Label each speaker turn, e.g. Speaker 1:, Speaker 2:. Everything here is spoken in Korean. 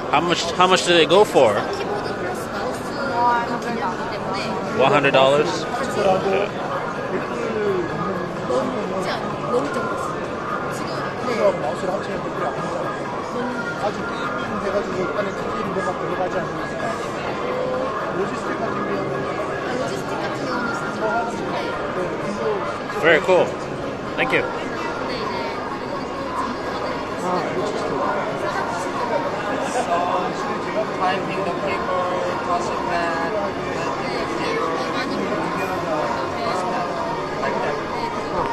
Speaker 1: How much do they go for?
Speaker 2: 키보드 플러스 마우스 개념이기 때문에
Speaker 1: $100?
Speaker 2: 너무 쉽지 않아요. 너무 적었어. 지금 네.
Speaker 3: 마우스를 합치는 분들이 안 하잖아요. 아직 게이밍 돼가지고 안에 특별히 뭐가 들어가지 않으니까 로지스틱 같은 경우는
Speaker 2: 로지스틱 같은 경우는 진짜
Speaker 1: Very cool. Thank you.
Speaker 4: Typing the paper, touching that.